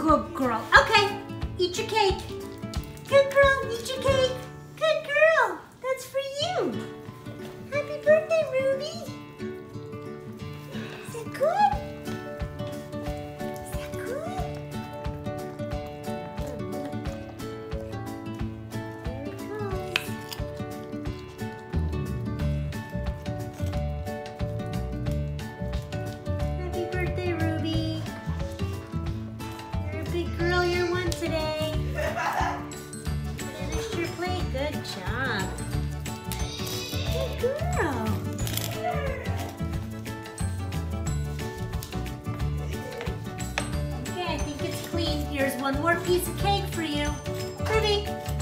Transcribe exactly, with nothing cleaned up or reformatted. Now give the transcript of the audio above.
Good girl. Okay, eat your cake. Good girl, eat your cake. Good girl. That's for you. Happy birthday, Ruby. Is that good? Is that good? There it goes. Happy birthday, Ruby. You're a big girl. You're one today. Finished your plate. Good job. Good girl. Okay, I think it's clean. Here's one more piece of cake for you. Ruby.